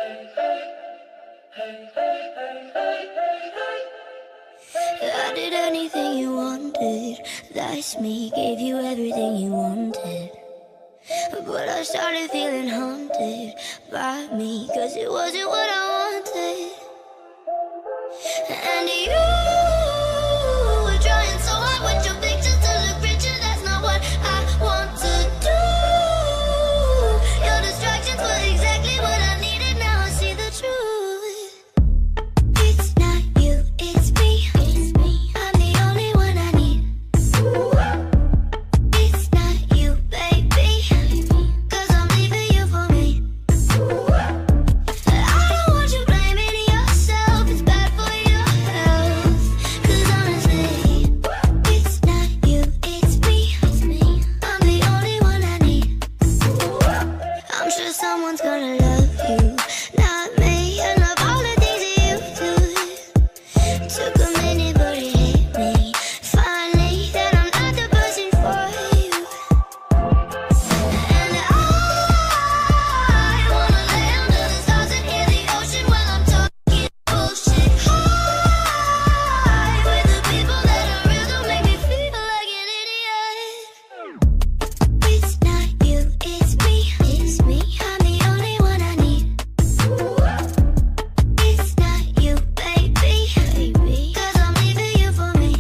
I did anything you wanted. That's me, gave you everything you wanted. But I started feeling haunted by me, 'cause it wasn't what I wanted. And you were trying so hard with your pictures to look richer. That's not what I want to do. Your distractions were exactly what I needed. Now I see the truth. It's not you, it's me. I'm the only one I need. It's not you, baby, 'cause I'm leaving you for me. I don't want you blaming yourself. It's bad for your health. 'Cause honestly, it's not you, it's me. I'm the only one I need. I'm sure someone's gonna love you, not me. And of all the things that you do, took a minute but it hit me finally that I'm not the person for you. And I wanna lay under the stars and hear the ocean while I'm talking bullshit. High with the people that are real, don't make me feel like an idiot. It's not you, it's me. I'm the only one I need. It's not you, baby, 'cause I'm leaving you for me.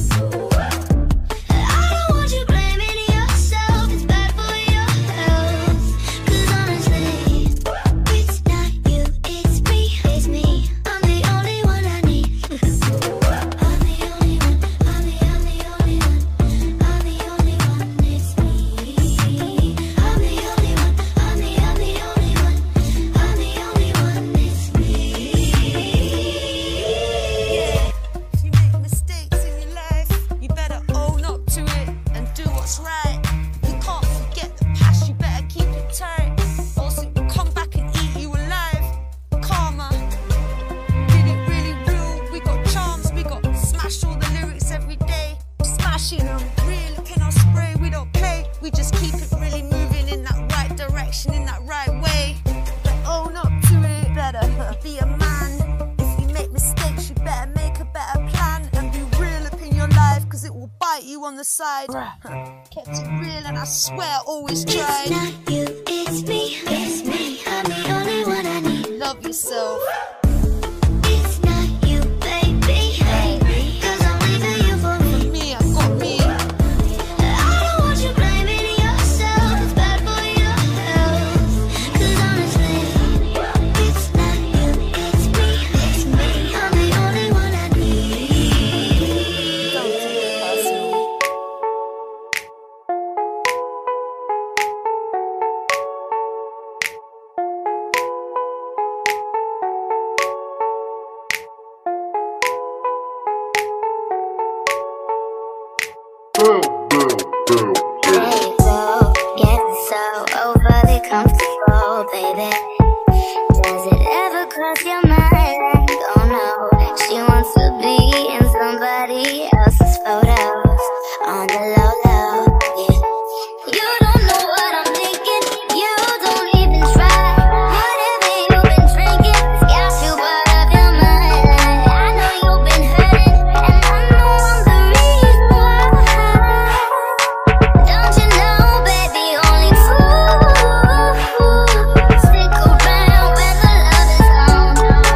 I don't want you blaming yourself. It's bad for your health. 'Cause honestly, it's not you, it's me. I'm the only one I need. I'm the only one. I'm the only one. I'm the only one. It's me. I'm the only one. I'm the only one. I'm the only one. It's me. If you make mistakes in your life, you better own up to it and do what's right. You can't forget the past, you better keep it tight, or else it will come back and eat you alive. Karma, really real. We got charms, we got smash all the lyrics every day. Smashing them, real can I spray, we don't play. We just keep it really moving in that right direction, in that right way. But own up to it, better be a man. If you make mistakes, you better make a better plan and be real up in your life, 'cause it will bite you on the side. Kept it real and I swear I always It's tried. not you, it's me. I'm the only one I need. Love yourself. It's not you, baby, 'cause I'm leaving you for me. Me, I got me. I don't want you blaming yourself. It's bad for your health. 'Cause honestly, it's not you, it's me. I'm the only one I need. Don't take it personal. Get so overly comfortable, baby. Does it ever cross your mind? Oh no, she wants to be in somebody else's photos on the low low. Yeah. You don't know what I'm thinking. You don't even try. Whatever you've been drinking, it's got you out of your mind. I know you've been hurting, and I know I'm the reason why. Don't you know, baby, only fools stick around when the love is gone.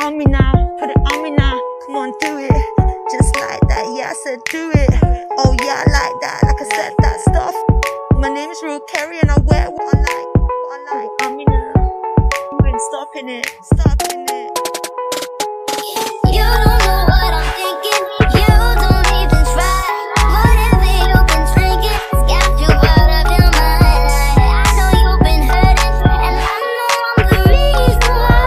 on me now, put it on me now. Come on, do it, just like that. Yeah, I said do it. Oh yeah, I like that. Like I said, that stuff. My name is Rue Carey, and I wear what I like. What I like. On me now. You ain't stopping it. Stopping it. You don't know what I'm thinking. You don't even try. Whatever you've been drinking, it's got you out of your mind. I know you've been hurting, and I know I'm the reason why.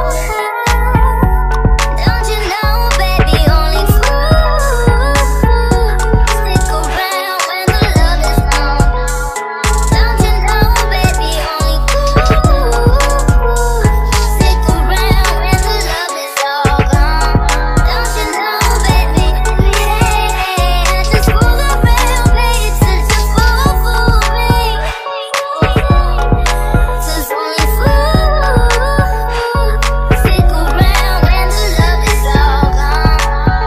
Don't you know, baby, only fools stick around when the love is gone. Don't you know, baby, only fools stick around when the love is all gone. Don't you know, baby, yeah, just fool around, baby, just fool me. Just only fools stick around when the love is all gone.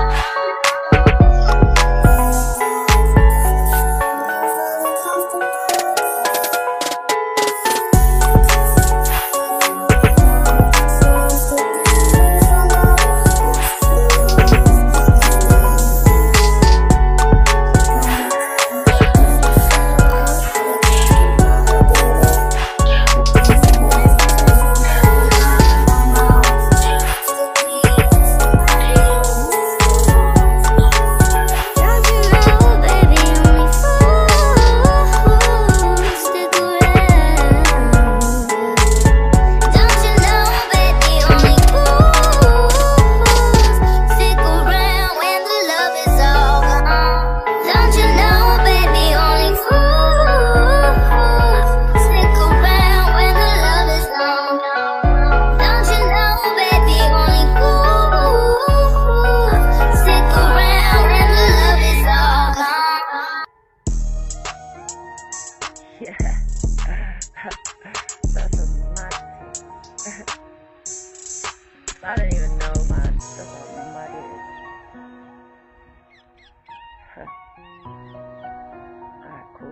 Don't you know, baby, only fools stick around. Don't you know, baby, only fools stick around when the love is all gone. Don't you know, baby, only fools stick around when the love is gone. Don't you know, baby, only fools stick around when the love is all gone. Yeah. That's a mad. I don't even know, man. That's how mad it is. Alright, cool.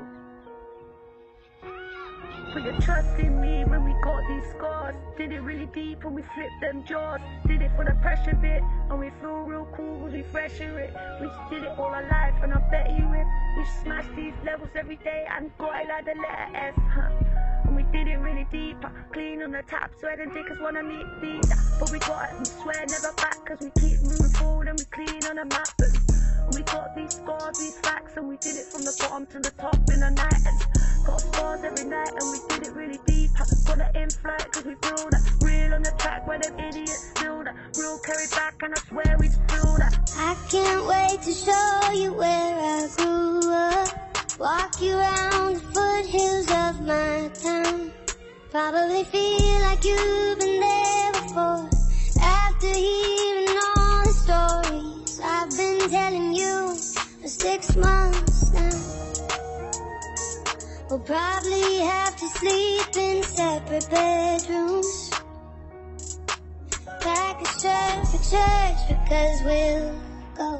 Put your trust in me when we got these scars. Did it really deep when we flipped them jaws. Did it for the pressure bit, and we feel real cool when we fresher it. We just did it all our life, and I bet you if we smashed these levels every day and got it like the letter S, And we did it really deep, clean on the tap, sweat and take us wanna meet these. But we got it, we swear never back, cause we keep moving forward and we clean on the map. And we got these scars, these facts, and we did it from the bottom to the top in the night. And got scars every night, and we did it really deep. Got it in flight, cause we feel that. Real on the track where them idiots still that. Real carry back, and I swear we feel that. I can't wait to show you where I grew up. Walk you around the foothills of my town. Probably feel like you've been there before. After hearing all the stories I've been telling you for 6 months now. We'll probably have to sleep in separate bedrooms. Pack a shirt for church because we'll go.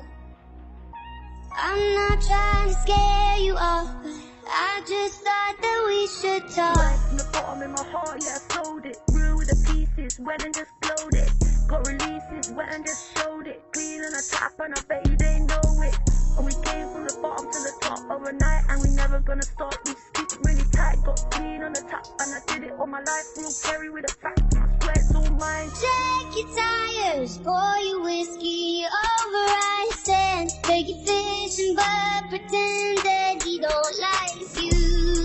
I'm not trying to scare you off, but I just thought that we should talk. From the bottom in my heart, yeah, I sold it. Real with the pieces, wet and just glowed it. Got releases, wet and just showed it. Clean on the tap, and I bet you they know it. And we came from the bottom to the top overnight, and we never gonna stop. We just keep it really tight, got clean on the top, and I did it all my life. Real carry with a fact, I swear it's all mine. Check your tires, pour your whiskey over ice, and take your fishing, but pretend that he don't like you.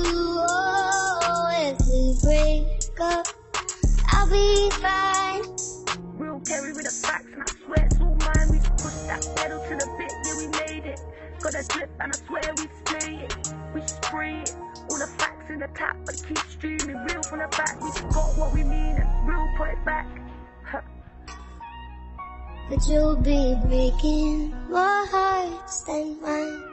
Oh, if we break up, I'll be fine. Real carry with the facts, and I swear it's all mine. We pushed that pedal to the bit, yeah, we made it. Got a drip, and I swear we spray it. We spray it. All the facts in the tap, but keep streaming. Real from the back, we got what we mean, and real put it back. But you'll be breaking more hearts than mine.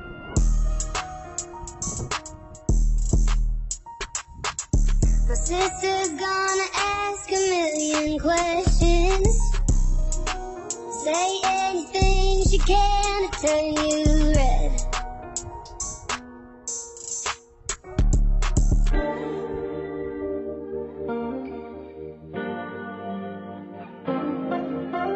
My sister's gonna ask a million questions. Say anything she can to turn you red.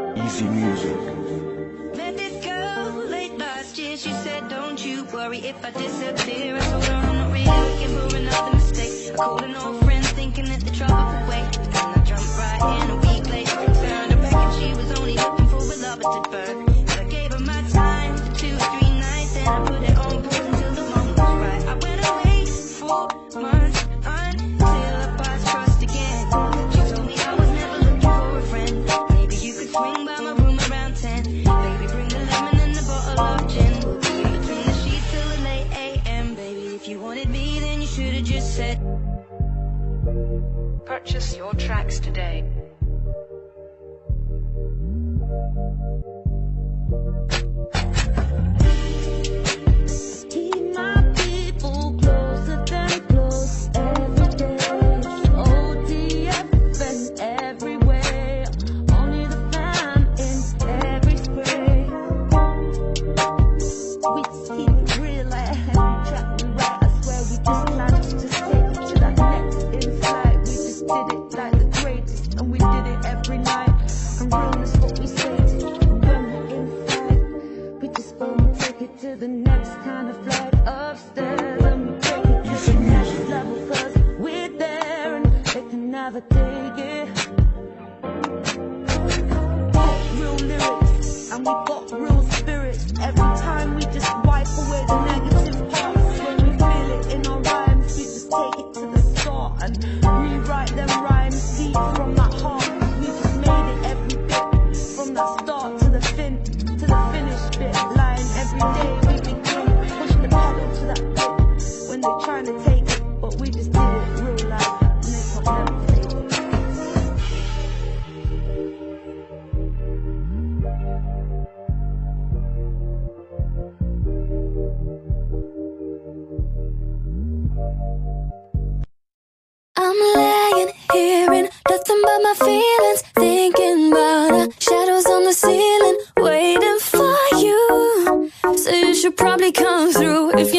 Easy music. Met this girl late last year. She said, don't you worry if I disappear. I told her I'm not really looking for another mistake. I called an old friend thinking that the trouble would wait. And I jumped right in a week later and found her back, and she was only looking for a lover to burn. So I gave her my time for 2 or 3 nights, and I put it on pause until the moment was right. I went away for months until I passed trust again. She told me I was never looking for a friend. Maybe you could swing by my room around 10. Baby, bring the lemon and the bottle of gin. We'll be in between the sheets till the late AM. Baby, if you wanted me, then you should have just said. Purchase your tracks today. Keep my people closer than close every day. OTFS everywhere. Only the fam in every spray. We just keep it real like a Henry Chapman, right? I swear we just planned to just take it to that next in-flight. We just did it like the greatest, and we did it every night. And realness what we say to you when we're in flight. We just gonna take it to the next kind of flight upstairs, and we take it to the next level, cause we're there and they can never take it. Real lyrics, and we got real spirits. Every time we just wipe away the negative parts. When we feel it in our rhymes, we just take it to the start and rewrite them rhymes deep from that heart. We just made it every bit, from the start to the finish bit line. Every day we begin, push the pedal to that bit when they're trying to take it, but we just did it real life, and they can't never take it. I'm laying here in nothing but my feelings, thinking about the shadows on the ceiling, waiting for you. So you should probably come through if